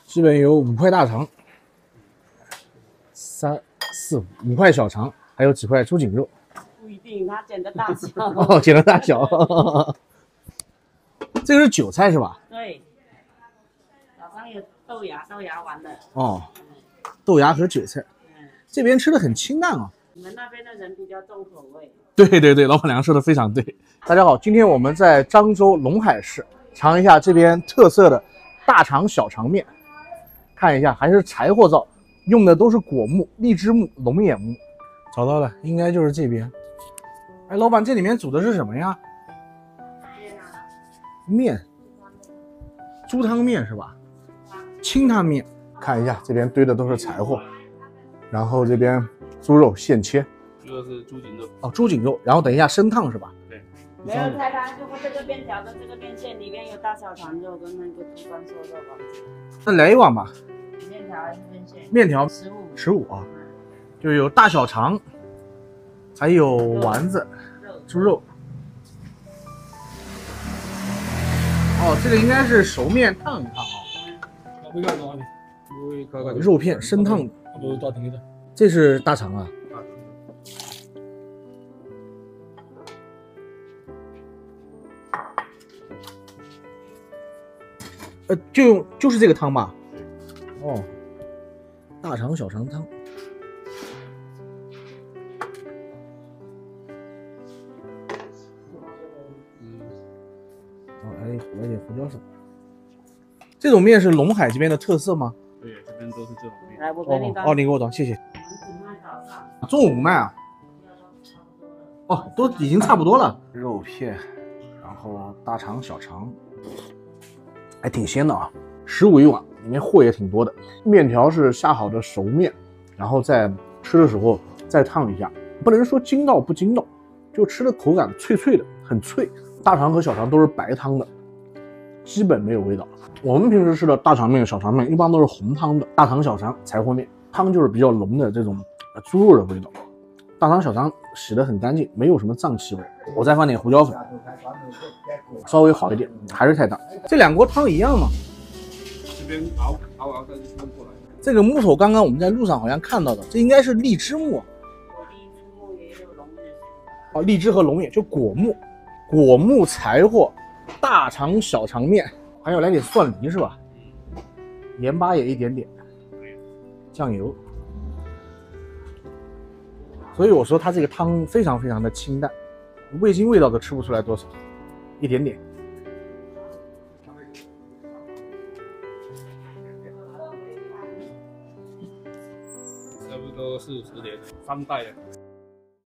基本有5块大肠，3、4、5块小肠，还有几块猪颈肉。 不一定，他剪的大小。 哦，剪的大小。这个是韭菜是吧？ 对。早上有豆芽丸的。 哦，豆芽和韭菜。这边吃的很清淡啊。 你们那边的人比较重口味。 对对对，老板娘说的非常对。大家好，今天我们在漳州龙海市尝一下这边特色的大肠小肠面，看一下还是柴火灶，用的都是果木、荔枝木、龙眼木。找到了，应该就是这边。哎，老板，这里面煮的是什么呀？面，猪汤面是吧？清汤面。看一下，这边堆的都是柴火，然后这边猪肉现切。 这个是猪颈肉哦，猪颈肉，然后等一下生烫是吧？ 对。 没有菜单，就这个边条跟这个边线，里面有大小肠肉跟那个猪肝瘦肉吧。 那来一碗吧。 面条还是边线？ 面条 15 啊，就有大小肠，还有丸子、猪肉。哦，这个应该是熟面烫一烫啊。肉片生烫。这是大肠啊。就是这个汤吧？哦，大肠小肠汤。来点胡椒粉。这种面是龙海这边的特色吗？ 对，这边都是这种面。 来，我给你哦，你给我倒，谢谢。中午卖啊？哦，都已经差不多了。肉片，然后大肠、小肠，还挺鲜的啊。15一碗，里面货也挺多的。面条是下好的熟面，然后在吃的时候再烫一下，不能说筋道不筋道，就吃的口感脆脆的，很脆。大肠和小肠都是白汤的，基本没有味道。我们平时吃的大肠面、小肠面一般都是红汤的，大肠、小肠、柴火面，汤就是比较浓的这种猪肉的味道。大肠、小肠洗得很干净，没有什么脏气味。我再放点胡椒粉，稍微好一点，还是太大。这2锅汤一样吗？ 这边熬再去翻过来。 这个木头刚刚我们在路上好像看到的，这应该是荔枝木。哦，荔枝和龙眼就果木柴火，大肠小肠面，还要来点蒜泥是吧？盐巴也一点点，酱油。所以我说它这个汤非常非常的清淡，味精味道都吃不出来多少，一点点。 差不多40年3代了。